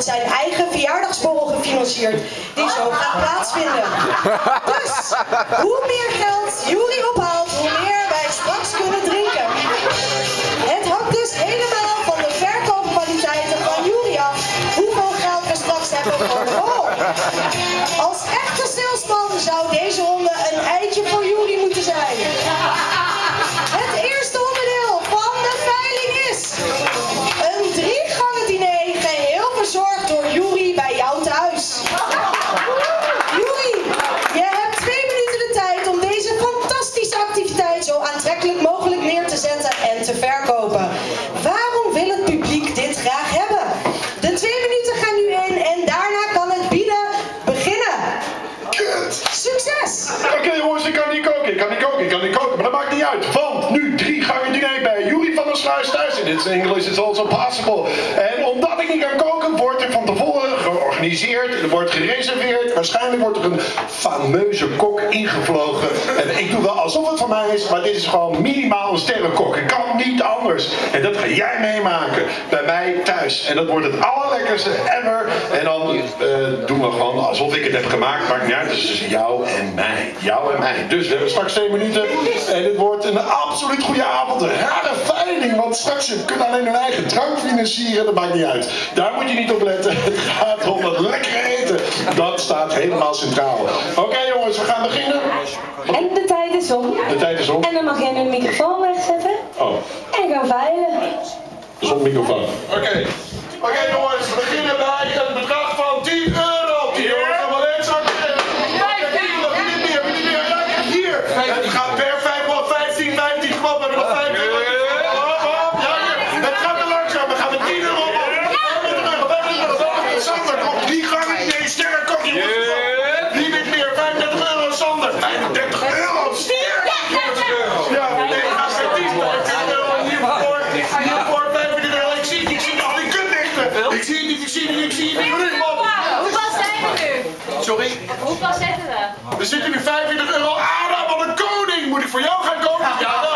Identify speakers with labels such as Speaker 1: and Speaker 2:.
Speaker 1: wordt zijn eigen verjaardagsborrel gefinancierd, die zo gaat plaatsvinden. Dus, hoe meer geld Juri ophaalt, hoe meer wij straks kunnen drinken. Het hangt dus helemaal van de verkoopkwaliteiten van Juri af, hoeveel geld we straks hebben voor de borrel. Als echte salesman zou deze ronde een eitje voor Juri moeten zijn. Het eerste onderdeel van de veiling is een 3-gangen diner, geheel verzorgd door Juri bij jou thuis. Juri, je hebt 2 minuten de tijd om deze fantastische activiteit zo aantrekkelijk mogelijk neer te zetten en te verkopen. Waarom wil het publiek dit graag hebben? De 2 minuten gaan nu in en daarna kan het bieden beginnen. Succes!
Speaker 2: Oké jongens, ik kan niet koken, maar dat maakt niet uit. Want nu 3 gangen diner bij Juri van der Sluis thuis. In It's English is also possible. En omdat ik niet kan koken, wordt er van tevoren georganiseerd, er wordt gereserveerd. Waarschijnlijk wordt er een fameuze kok ingevlogen. En ik doe wel alsof het van mij is, maar dit is gewoon minimaal een sterrenkok. Ik kan niet anders. En dat ga jij meemaken bij mij thuis. En dat wordt het allerlekkerste ever. En dan doen we gewoon alsof ik het heb gemaakt. Maakt niet uit, dus tussen jou en mij. Jou en mij. Dus we hebben straks 2 minuten. En het wordt een absoluut goede avond. Een rare veiling, want straks kun je alleen hun eigen drank financieren. Dat maakt niet uit. Daar moet je niet op letten. Het gaat om het lekkere eten. Dat staat helemaal centraal. Oké jongens, we gaan beginnen.
Speaker 3: En de tijd is om.
Speaker 2: De tijd is om.
Speaker 3: En dan mag jij nu de microfoon wegzetten.
Speaker 2: Oh,
Speaker 3: En gaan veilen.
Speaker 2: zonder microfoon. Oké jongens, we beginnen bij een bedrag van 10 euro. 10 euro kan wel eens zakken. Hier. Het gaat per 15, kom op, we hebben nog 15 euro. Het gaat te langzaam, we gaan met 10 euro op. Sander, kom, 3 gangen, nee, sterrenkok, jongens. Wie wint meer? 35 euro, Sander. 35 euro, sterrenkok. Ja, nee, ga ze 10 euro hiervoor 35 euro. Ik zie al die kutlichten. Ik zie het niet.
Speaker 4: Hoeveel zijn we nu?
Speaker 2: Sorry?
Speaker 4: Hoeveel zetten we?
Speaker 2: We zitten nu 25 euro. Ah, wat een koning! Moet ik voor jou gaan koken? Ja,